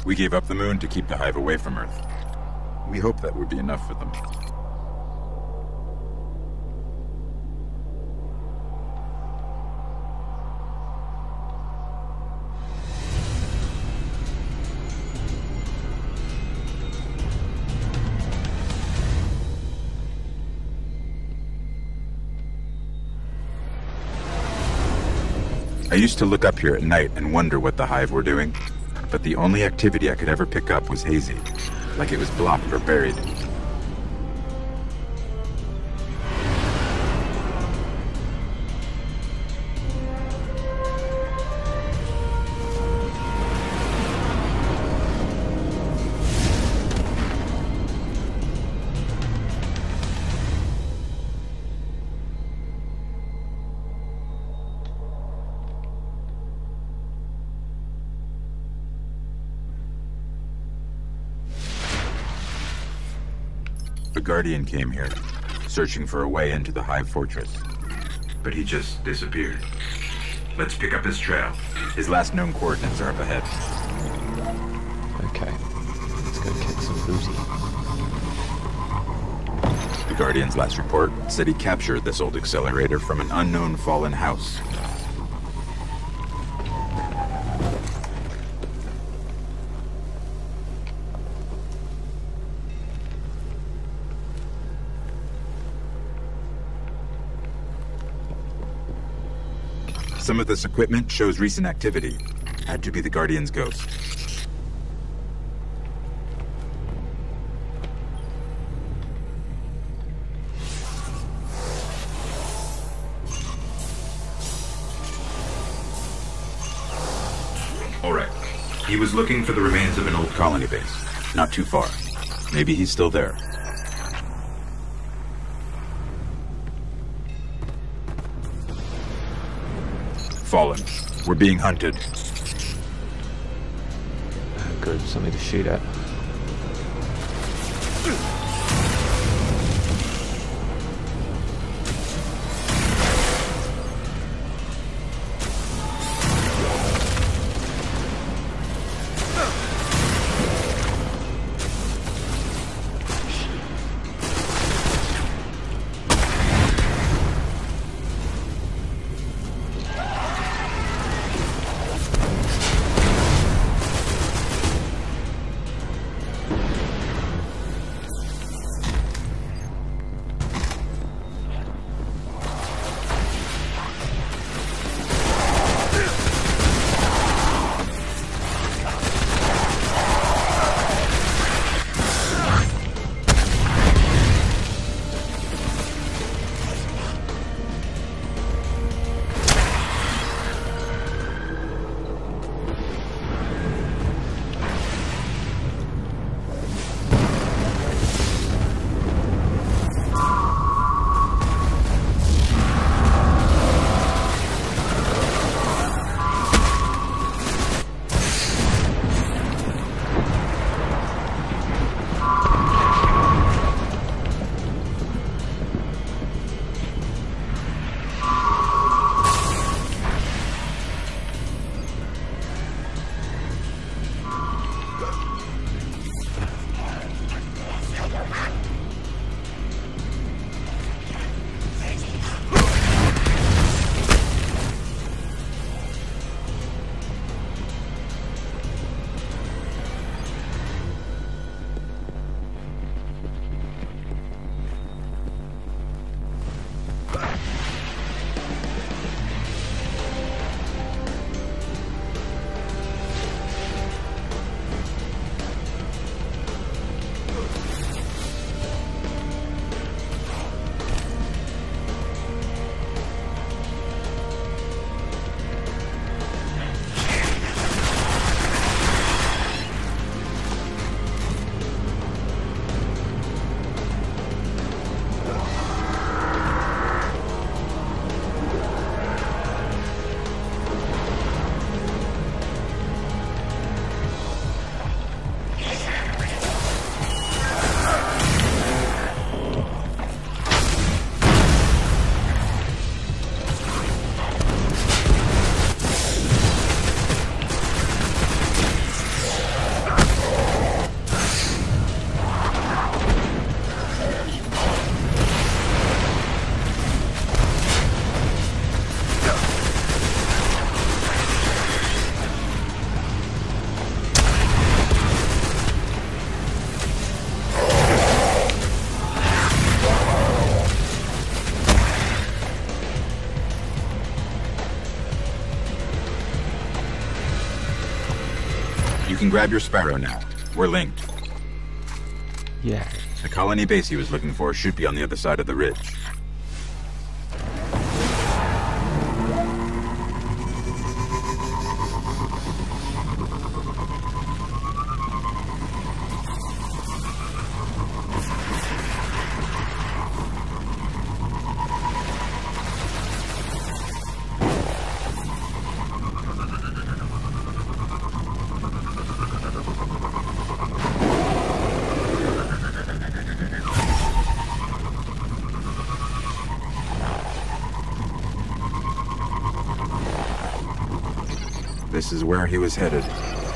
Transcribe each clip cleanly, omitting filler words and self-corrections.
We gave up the moon to keep the Hive away from Earth. We hope that would be enough for them. I used to look up here at night and wonder what the Hive were doing, but the only activity I could ever pick up was hazy, like it was blocked or buried. The Guardian came here, searching for a way into the Hive fortress. But he just disappeared. Let's pick up his trail. His last known coordinates are up ahead. Okay, let's go kick some booty. The Guardian's last report said he captured this old accelerator from an unknown fallen house. Some of this equipment shows recent activity. Had to be the Guardian's ghost. All right. He was looking for the remains of an old colony base. Not too far. Maybe he's still there. Fallen. We're being hunted. Good, something to shoot at. can grab your Sparrow now. We're linked. Yeah. The colony base he was looking for should be on the other side of the ridge. This is where he was headed.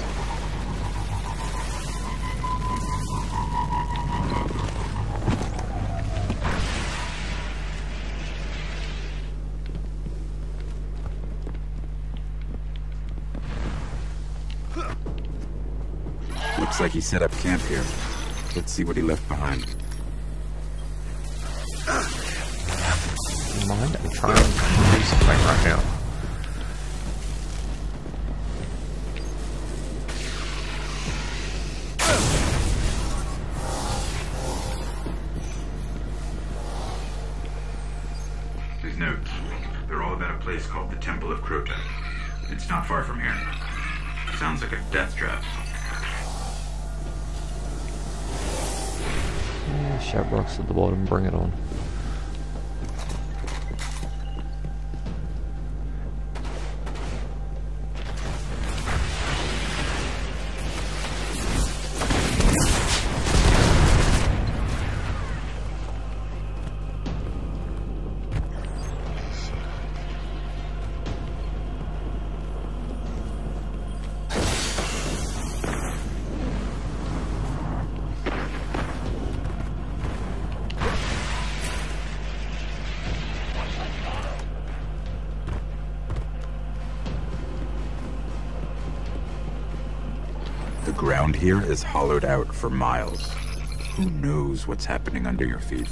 Looks like he set up camp here. Let's see what he left behind. Mind? I'm trying to do something right now. These notes, they're all about a place called the Temple of Crota. It's not far from here. Sounds like a death trap. Yeah, shout rocks at the bottom, bring it on. The ground here is hollowed out for miles. Who knows what's happening under your feet?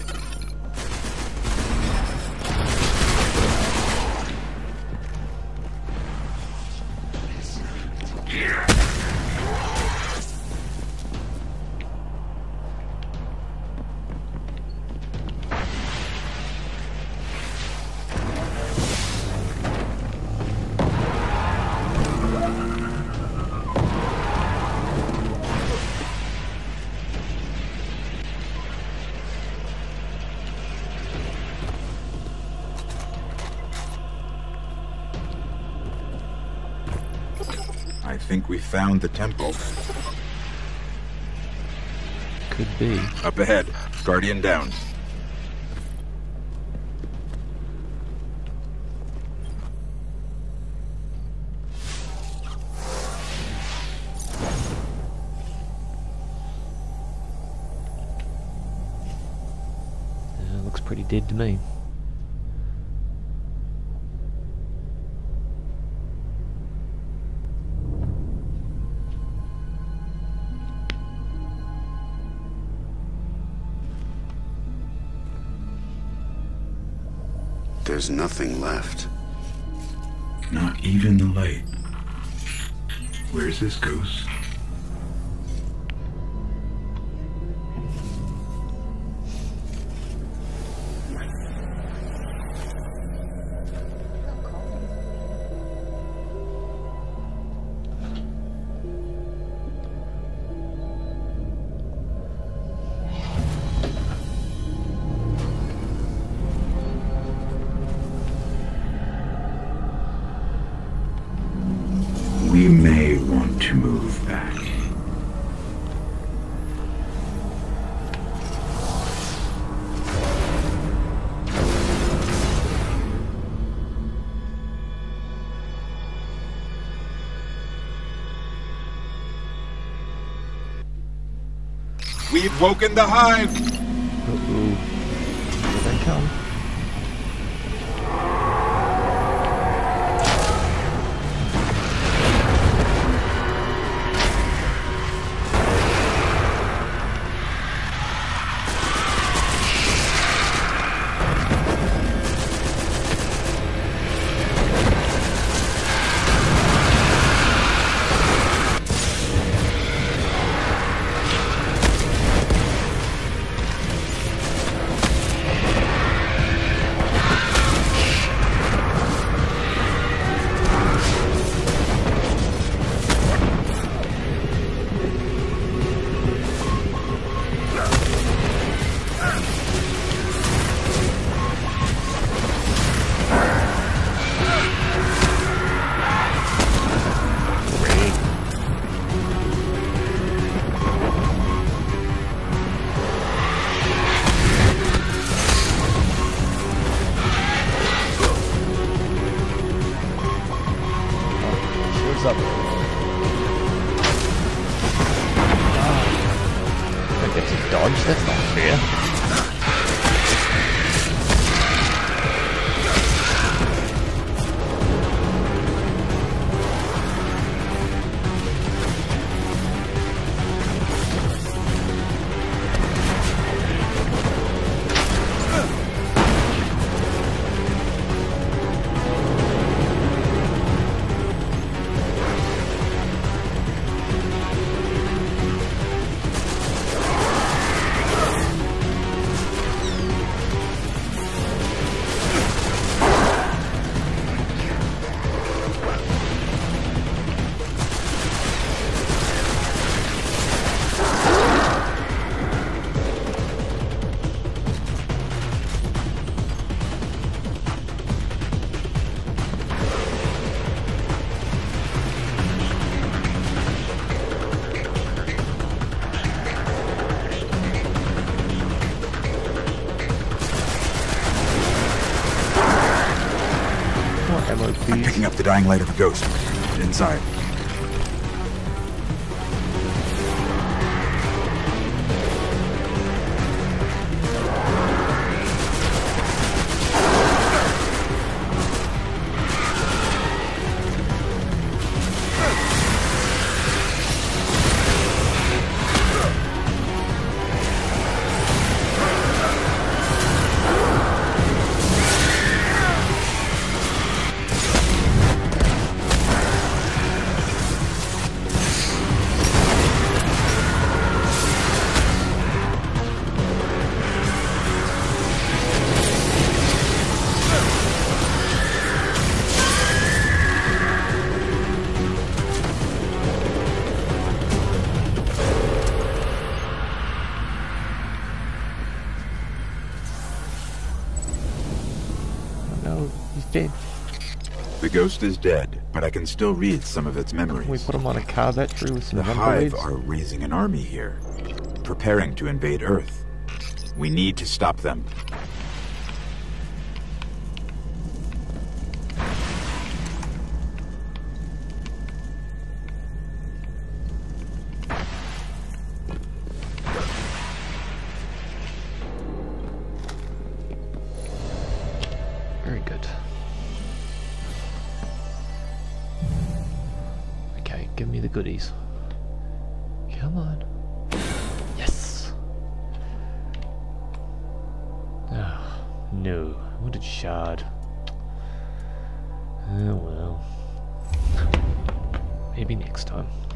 I think we found the temple. Could be. Up ahead, Guardian down. Looks pretty dead to me. There's nothing left. Not even the light. Where's this ghost? We may want to move back. We've woken the hive! Uh-oh. Here they come. ammo, I'm please. picking up the dying light of a ghost. Inside. No, he's dead. The ghost is dead, but I can still read some of its memories. We put him on a car battery with some The number Hive reads. are raising an army here, preparing to invade Earth. We need to stop them. Very good. Okay, give me the goodies. Come on. Yes! Oh, no. I wanted shard. Oh well. Maybe next time.